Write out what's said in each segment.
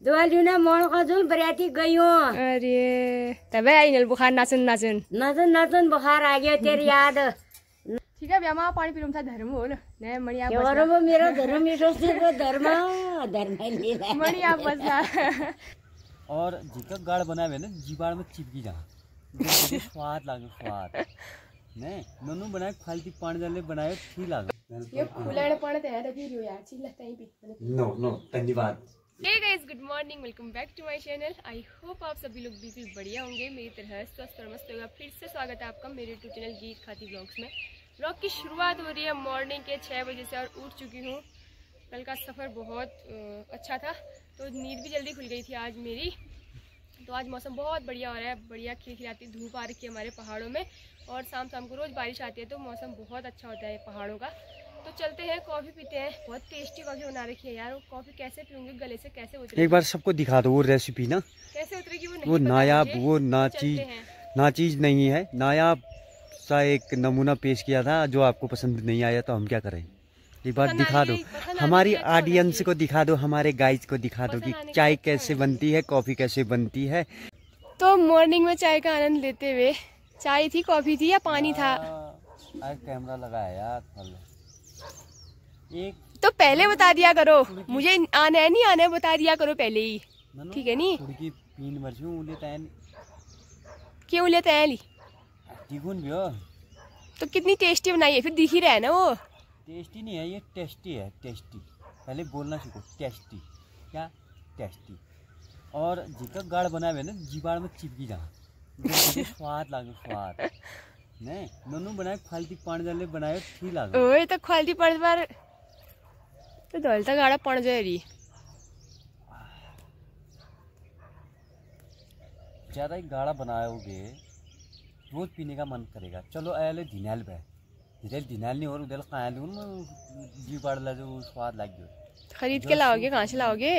दुआलिना मोड़ का जो बरियाती गई हो। अरे तबे आई नल बुखार नाचन नाचन नाचन नाचन बुखार आ गया तेरी याद। ठीक है ब्यामा पानी पीलूं था धर्म हो न मणि आप बसना। वो मेरा धर्म ये सोचते को धर्म धर्म नहीं है मणि आप बसना। और जिका गाड़ बनावे ना जीवाड़ में चिपकी जा स्वाद लागे स्वाद ने नन्नू बनाए फालती पानी डाले बनाए ठीक लागे ये खुलाने पानी तो है अभी रो यार चीज लगता है पी नो नो धन्यवाद। Hey guys good morning welcome back to my channel. I hope आप सभी लोग बिल्कुल बढ़िया होंगे मेरी तरह स्वस्थ और मस्त होगा। फिर से स्वागत है आपका मेरे यूट्यूब चैनल गीत खाती ब्लॉग्स में। ब्लॉग की शुरुआत हो रही है मॉर्निंग के 6 बजे से और उठ चुकी हूँ। कल का सफ़र बहुत अच्छा था तो नींद भी जल्दी खुल गई थी आज मेरी। तो आज मौसम बहुत बढ़िया हो रहा है, बढ़िया खिलखिलाती धूप आ रखी है हमारे पहाड़ों में और शाम शाम को रोज़ बारिश आती है तो मौसम बहुत अच्छा होता है पहाड़ों का। तो चलते हैं कॉफ़ी पीते हैं। बहुत टेस्टी कॉफ़ी बना रखी है यार। वो कॉफ़ी कैसे पीऊंगी, गले से कैसे उतरेगी? एक बार सबको दिखा दो वो रेसिपी ना कैसे उतरेगी वो नायाब वो ना चीज नहीं है। नायाब सा एक नमूना पेश किया था जो आपको पसंद नहीं आया तो हम क्या करें। एक बार दिखा दो, हमारी ऑडियंस को दिखा दो, हमारे गाइज को दिखा दो कि चाय कैसे बनती है, कॉफ़ी कैसे बनती है। तो मॉर्निंग में चाय का आनंद लेते हुए, चाय थी कॉफ़ी थी या पानी था? आज कैमरा लगाया यार एक तो पहले बता दिया करो, मुझे आना है नहीं आना है बता दिया करो पहले ही, ठीक है नी? क्यों लेते हैं ली तो कितनी टेस्टी बनाई है, फिर दिख ही रहा है ना। वो टेस्टी नहीं है, ये टेस्टी है। टेस्टी पहले बोलना सीखो, टेस्टी क्या टेस्टी। और जिका गाड़ बनावे ना जीवाड़ में चिपकी जा स्वाद लागे स्वाद ने नन्नू बनाए फालती पानी डाले बनाए ठीक लागे। ओए तो फालती पानी पर तो दौलता गाड़ा पड़ जाए रही। ज्यादा ही गाढ़ा बनाओगे रोज पीने का मन करेगा। चलो अले दिनाल बे दिनाल नहीं और उधर खाया जी बाड़ ला जो स्वाद लग गयो। खरीद के लाओगे? कहाँ से लाओगे?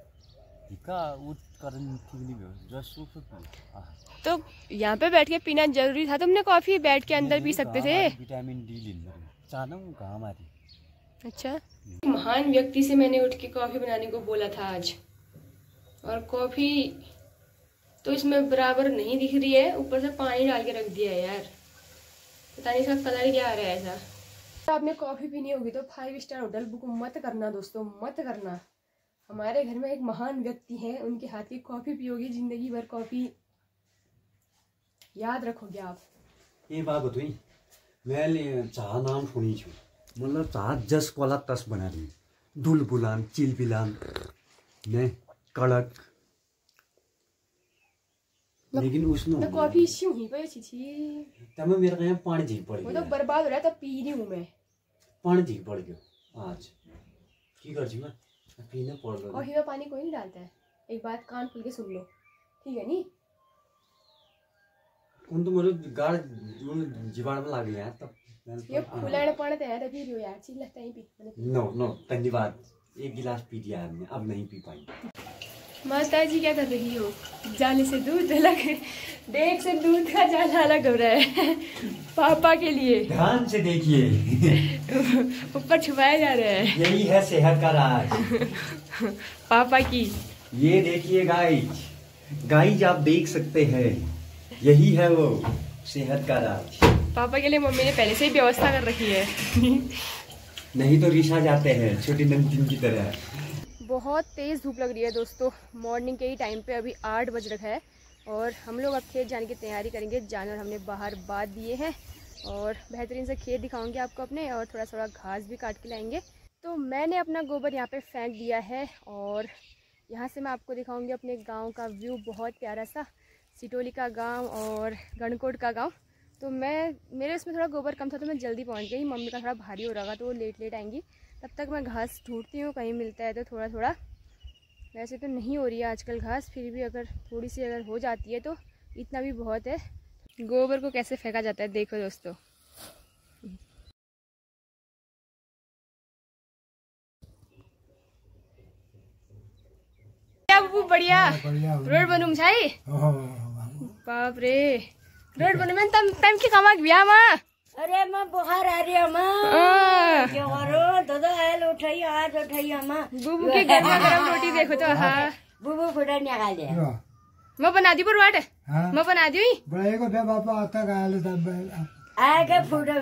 तो यहाँ पे बैठ के पीना जरूरी था? तुमने कॉफी बैठ के अंदर पी सकते थे। विटामिन डी लेना हमारी। अच्छा, महान व्यक्ति से मैंने उठ के कॉफी बनाने को बोला था आज, और कॉफी तो इसमें बराबर नहीं दिख रही है, ऊपर से पानी डाल के रख दिया है यार। पता नहीं इसका कलर क्या आ रहा है ऐसा। तो आपने कॉफी पीनी होगी तो 5 स्टार होटल बुक मत करना दोस्तों, मत करना। हमारे घर में एक महान व्यक्ति हैं, उनके हाथ की कॉफी पियोगी जिंदगी भर कॉफी याद रखोगे आप। ये बात बताई मैं चाह नाम सुनी छू, मतलब चाह जस वाला तस बना रही दुल बुलान चिल बिलान ने कड़क, लेकिन उसमें कॉफी इसी हुई पे अच्छी थी। तब मेरे को यहाँ पानी झीक पड़ गया। वो तो बर्बाद हो रहा है तब पी रही हूँ मैं। पानी झीक पड़ गया आज की कर मैं पीने पड़ गया। कॉफी में पानी कोई नहीं डालता है। एक बात कान खुल के सुन लो, ठीक है नी? उन तो मेरे गाड़ जीवाड़ में लग गया तब ये खुलाने पानी तो है अभी रो यार चीज लगता है पी। नो नो धन्यवाद, एक गिलास पी दिया हमने, अब नहीं पी पाई। माता जी क्या कर रही हो? जाले से दूध अलग, देख से दूध का जाला अलग हो रहा है पापा के लिए। ध्यान से देखिए ऊपर छुपाया जा रहा है। यही है सेहत का राज पापा की। ये देखिए गाइज, गाइज आप देख सकते हैं, यही है वो सेहत का राज। पापा के लिए मम्मी ने पहले से ही व्यवस्था कर रखी है नहीं तो रिसा जाते हैं छोटी नमकीन की तरह। बहुत तेज़ धूप लग रही है दोस्तों। मॉर्निंग के ही टाइम पे अभी 8 बज रखा है और हम लोग अब खेत जाने की तैयारी करेंगे। जानवर हमने बाहर बांध दिए हैं और बेहतरीन से खेत दिखाऊंगे आपको अपने, और थोड़ा थोड़ा घास भी काट के लाएंगे। तो मैंने अपना गोबर यहाँ पे फेंक दिया है और यहाँ से मैं आपको दिखाऊंगी अपने गाँव का व्यू। बहुत प्यारा सा सिटोली का गाँव और गणकोट का गाँव। तो मेरे उसमें थोड़ा गोबर कम था तो मैं जल्दी पहुँच गई। मम्मी का थोड़ा भारी हो रहा था तो वो लेट आएंगी। तब तक मैं घास ढूंढती हूँ, कहीं मिलता है तो थोड़ा थोड़ा। वैसे तो नहीं हो रही है आजकल घास, फिर भी अगर थोड़ी सी अगर हो जाती है तो इतना भी बहुत है। गोबर को कैसे फेंका जाता है देखो दोस्तों। क्या बढ़िया रोड बनूंग छाई बाप रे रोड बनू में तम की कमा गया मां। अरे माँ बुखार आ रही है माँ, क्यों करो? दो आयल उठाई आज उठाई माँ। बुबू के घर में गरम रोटी देखो तो हाँ बुबु फुटा निकाल दे मैं बना दी परवाट हाँ। मैं बना दी बड़े को बे बापा आता गाले तब आगे फुटा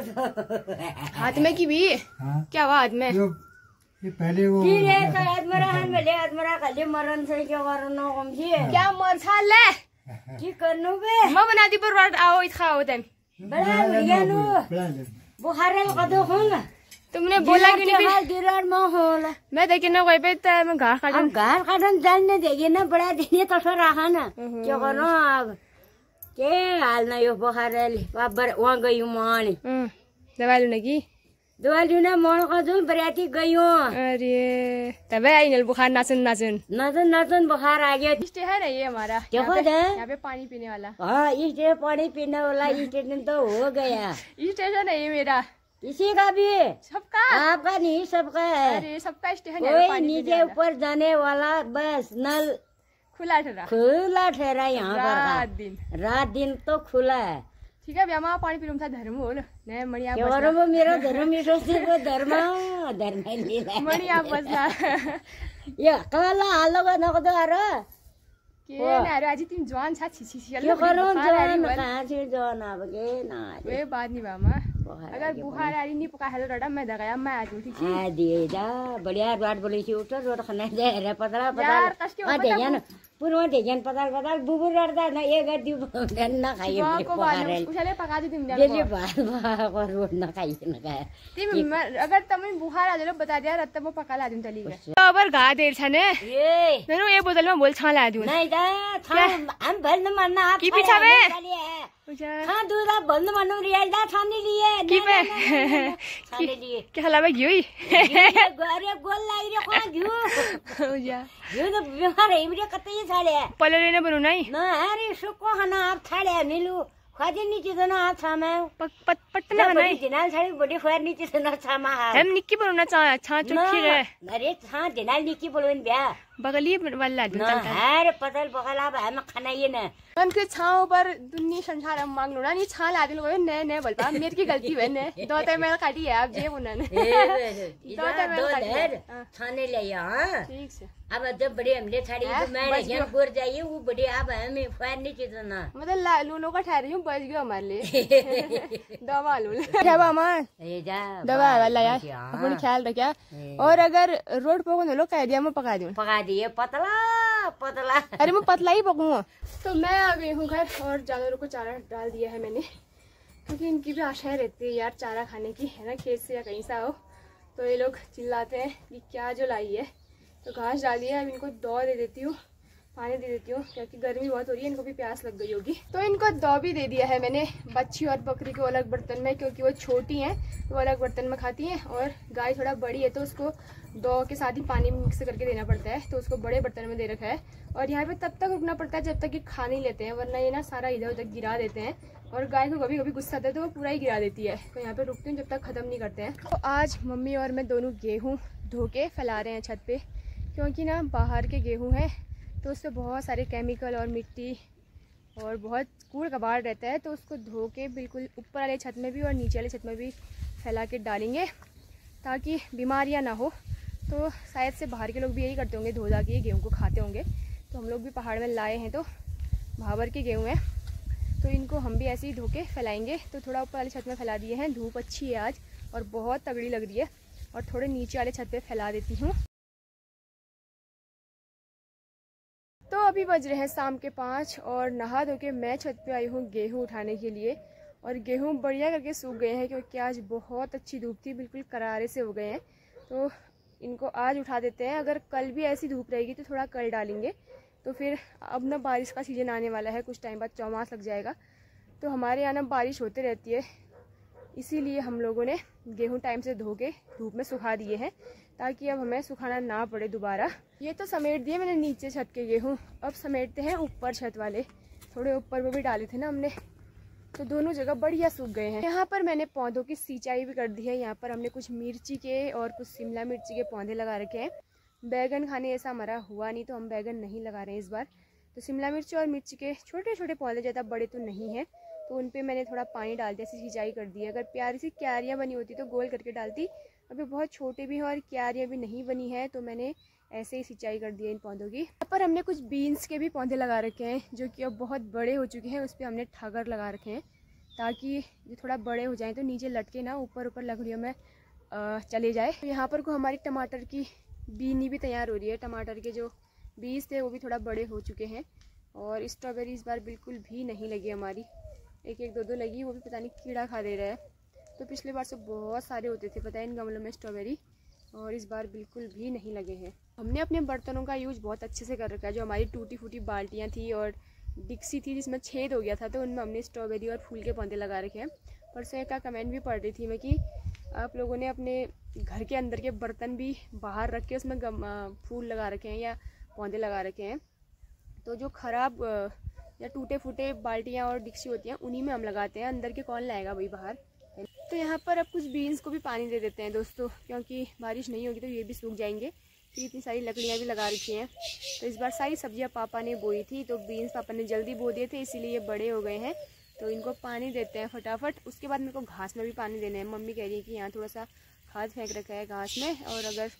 हाथ में की भी हाँ क्या हुआ हाथ में ये पहले वो की रे तो आदमरा हन भले आदमरा खाली मरण से क्या करनो कम छी क्या मर ले की करनु बे मैं बना दी परवाट आओ इत खाओ तम बड़ा बढ़िया नु बुखार कदो होगा तुमने बोला क्यों नहीं हाल दिरार म होला मैं देखे ना कोई पे मैं घास काट हम घर काटन जाने देगे ना बड़ा दिन तो सर रहा ना क्या करनो अब के हाल ना यो बुखार बाबर वहां गई मानी दवा लूने की दवा लूने मन का जो बराती गई अरे तबे आई नल बुखार नाचन नाचन नजन नजन बुखार आ गया स्टे है ना ये हमारा देखो दे यहाँ पे पानी पीने वाला हाँ इस पानी पीने वाला स्टेशन तो हो गया स्टेशन है ये मेरा किसी का भी सबका आपका नहीं सबका है अरे सबका स्टेशन कोई नीचे ऊपर जाने वाला बस नल खुला ठहरा खुला ठहरा यहाँ पर रात दिन तो खुला है ठीक है भैया पानी पी था धर्म बोल नहीं मणि आप वो मेरा धर्म धर्म धर्म मणि आप बसना ये कला हालो का नकदो आरो के नारे आज तीन जवान छा छी छी यो करो जवान कहाँ से जवान अब के ना वे बात नहीं बामा अगर बुखार आ रही नहीं पका हेलो रडा मैं दगाया मैं आ जूठी छी आ दिए जा बढ़िया बात बोली छी उठ रोड खाने दे रे पतला यार कष्ट पतला दे जान पूर्व दे जान पतला बुबु रडदा ना एक गद्दी ना खाइए को बाल उछले पका दी तुम जल्दी बात को रोड ना खाइए ना खाए तिम अगर तमे बुखार आ जालो बता दिया रत्ता वो पका ला दूं चली गए अबर गा देर छने ए मेनू ये बोतल में बोल छा ला दूं नहीं दा हम भल न मानना आप की पीछा में हां दूधा बंद मानो रियल दा छाने लिए की पे छाने लिए क्या हलावे घियोई अरे गोल लाई रे को घियो उजा घियो तो बिमार है इमरे कतई छाले पलरे ने बनु नहीं ना अरे सुको खाना आप छाले नीलू खाजे नीचे तो ना आप छामे पटना बनाई दिनाल छाड़ी बड़ी खैर नीचे तो ना छामा हम निक्की बनु ना छा चुकी रे अरे हां दिनाल निक्की बोलन ब्या बगली वाला ना अरे पतल बगला हम खाना ये ना उनके छाव पर दुनिया संसार हम मांग लो ना नहीं छा ला दिलो ने ने बोल पा मेरी की गलती है ने दो ते मेल काटी है आप जे उन्होंने दो ते मेल काटी छाने ले हां ठीक से अब जब बड़े हमले छाड़ी तो मैं जब गोर जाइए वो बड़े अब हमें फैर नहीं चीज ना मतलब लूलो का ठहरी हूं बच गयो हमारे लिए दवा लूल क्या बामा ए जा दवा वाला यार अपन ख्याल रखिया और अगर रोड पे को लो कह दिया मैं पका दिए पतला पतला अरे मैं पतला ही पकूंगा तो मैं आ गई हूँ घर और जानवरों को चारा डाल दिया है मैंने क्योंकि इनकी भी आशाएं रहती है यार चारा खाने की है ना खेत से या कहीं से हो तो ये लोग चिल्लाते हैं कि क्या जो लाई है तो घास डाली है अब इनको दो दे देती हूँ पानी दे देती हूँ क्योंकि गर्मी बहुत हो रही है इनको भी प्यास लग गई होगी तो इनको दो भी दे दिया है मैंने बच्ची और बकरी को अलग बर्तन में क्योंकि वो छोटी हैं तो वो अलग बर्तन में खाती हैं और गाय थोड़ा बड़ी है तो उसको दो के साथ ही पानी मिक्स करके देना पड़ता है तो उसको बड़े बर्तन में दे रखा है और यहाँ पे तब तक रुकना पड़ता है जब तक कि खा नहीं लेते हैं वरना ये ना सारा इधर उधर गिरा देते हैं और गाय को कभी कभी गुस्सा आता है तो वो पूरा ही गिरा देती है तो यहाँ पे रुकती हूँ जब तक ख़त्म नहीं करते हैं। तो आज मम्मी और मैं दोनों गेहूँ धो के फैला रहे हैं छत पे क्योंकि ना बाहर के गेहूँ हैं तो उससे बहुत सारे केमिकल और मिट्टी और बहुत कूड़ कबाड़ रहता है तो उसको धो के बिल्कुल ऊपर वाले छत में भी और नीचे वाले छत में भी फैला के डालेंगे ताकि बीमारियां ना हो। तो शायद से बाहर के लोग भी यही करते होंगे, धो धा के गेहूँ को खाते होंगे। तो हम लोग भी पहाड़ में लाए हैं तो भावर के गेहूँ हैं तो इनको हम भी ऐसे ही धो के फैलाएँगे। तो थोड़ा ऊपर वाली छत में फैला दिए हैं, धूप अच्छी है आज और बहुत तगड़ी लग रही है और थोड़े नीचे वाले छत पर फैला देती हूँ। तो अभी बज रहे हैं शाम के 5 और नहा धो के मैं छत पे आई हूँ गेहूँ उठाने के लिए और गेहूँ बढ़िया करके सूख गए हैं क्योंकि आज बहुत अच्छी धूप थी, बिल्कुल करारे से हो गए हैं। तो इनको आज उठा देते हैं, अगर कल भी ऐसी धूप रहेगी तो थोड़ा कल डालेंगे। तो फिर अब ना बारिश का सीज़न आने वाला है, कुछ टाइम बाद चौमास लग जाएगा तो हमारे यहाँ ना बारिश होती रहती है, इसीलिए हम लोगों ने गेहूँ टाइम से धो के धूप में सुखा दिए हैं ताकि अब हमें सुखाना ना पड़े दोबारा। ये तो समेट दिए मैंने नीचे छत के गेहूँ, अब समेटते हैं ऊपर छत वाले, थोड़े ऊपर में भी डाले थे ना हमने तो दोनों जगह बढ़िया सूख गए हैं। यहाँ पर मैंने पौधों की सिंचाई भी कर दी है। यहाँ पर हमने कुछ मिर्ची के और कुछ शिमला मिर्ची के पौधे लगा रखे हैं। बैगन खाने ऐसा हमारा हुआ नहीं तो हम बैगन नहीं लगा रहे हैं इस बार। तो शिमला मिर्ची और मिर्ची के छोटे छोटे पौधे, ज़्यादा बड़े तो नहीं हैं, तो उन पे मैंने थोड़ा पानी डाल दिया, ऐसी सिंचाई कर दी है। अगर प्यारी सी क्यारियाँ बनी होती तो गोल करके डालती, अभी बहुत छोटे भी हैं और क्यारियाँ भी नहीं बनी है तो मैंने ऐसे ही सिंचाई कर दी है इन पौधों की। यहाँ पर हमने कुछ बीन्स के भी पौधे लगा रखे हैं जो कि अब बहुत बड़े हो चुके हैं। उस पर हमने ठागर लगा रखे हैं ताकि ये थोड़ा बड़े हो जाएं तो नीचे लटके ना, ऊपर ऊपर लकड़ियों में चले जाए। तो यहाँ पर को हमारी टमाटर की बीनी भी तैयार हो रही है। टमाटर के जो बीज थे वो भी थोड़ा बड़े हो चुके हैं। और स्ट्रॉबेरी इस बार बिल्कुल भी नहीं लगी हमारी, एक एक दो दो लगी, वो भी पता नहीं कीड़ा खा दे रहा है। तो पिछले बार से बहुत सारे होते थे पता है इन गमलों में स्ट्रॉबेरी, और इस बार बिल्कुल भी नहीं लगे हैं। हमने अपने बर्तनों का यूज़ बहुत अच्छे से कर रखा है। जो हमारी टूटी फूटी बाल्टियाँ थी और डिक्सी थी जिसमें छेद हो गया था, तो उनमें हमने स्ट्रॉबेरी और फूल के पौधे लगा रखे हैं। परसों का कमेंट भी पढ़ रही थी मैं कि आप लोगों ने अपने घर के अंदर के बर्तन भी बाहर रख के उसमें फूल लगा रखे हैं या पौधे लगा रखे हैं। तो जो ख़राब या टूटे फूटे बाल्टियाँ और डिक्सी होती हैं उन्हीं में हम लगाते हैं, अंदर के कौन लाएगा भाई बाहर। तो यहाँ पर अब कुछ बीन्स को भी पानी दे देते हैं दोस्तों, क्योंकि बारिश नहीं होगी तो ये भी सूख जाएंगे। फिर इतनी सारी लकड़ियाँ भी लगा रखी हैं। तो इस बार सारी सब्जियाँ पापा ने बोई थी, तो बीन्स पापा ने जल्दी बो दिए थे, इसीलिए ये बड़े हो गए हैं। तो इनको पानी देते हैं फटाफट। उसके बाद मेरे को घास में भी पानी देना है। मम्मी कह रही है कि यहाँ थोड़ा सा खाद फेंक रखा है घास में, और अगर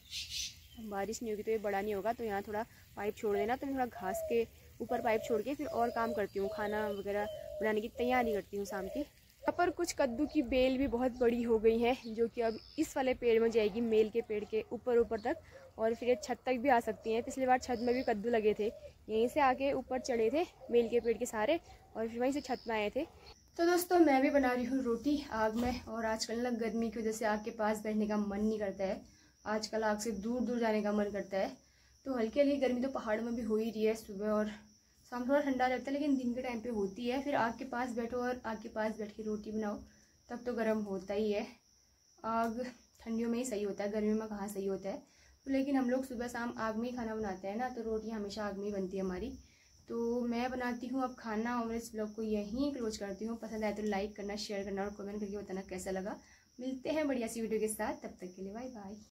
बारिश नहीं होगी तो ये बड़ा नहीं होगा, तो यहाँ थोड़ा पाइप छोड़ देना। तो मैं थोड़ा घास के ऊपर पाइप छोड़ के फिर और काम करती हूँ, खाना वगैरह बनाने की तैयारी करती हूँ शाम की। यहाँ पर कुछ कद्दू की बेल भी बहुत बड़ी हो गई है, जो कि अब इस वाले पेड़ में जाएगी, मेल के पेड़ के ऊपर तक, और फिर ये छत तक भी आ सकती हैं। पिछली बार छत में भी कद्दू लगे थे, यहीं से आके ऊपर चढ़े थे मेल के पेड़ के सारे, और फिर वहीं से छत में आए थे। तो दोस्तों मैं भी बना रही हूँ रोटी आग में, और आजकल ना गर्मी की वजह से आग के पास बैठने का मन नहीं करता है। आजकल आग से दूर दूर जाने का मन करता है। तो हल्की हल्की गर्मी तो पहाड़ में भी हो ही रही है, सुबह और शाम थोड़ा ठंडा रहता है, लेकिन दिन के टाइम पे होती है। फिर आग के पास बैठो और आग के पास बैठ के रोटी बनाओ, तब तो गर्म होता ही है। आग ठंडियों में ही सही होता है, गर्मियों में कहाँ सही होता है। तो लेकिन हम लोग सुबह शाम आग में ही खाना बनाते हैं ना, तो रोटी हमेशा आग में ही बनती है हमारी। तो मैं बनाती हूँ अब खाना, और इस ब्लॉग को यहीं क्लोज करती हूँ। पसंद आए तो लाइक करना, शेयर करना और कमेंट करके बताना कैसा लगा। मिलते हैं बढ़िया सी वीडियो के साथ, तब तक के लिए बाय बाय।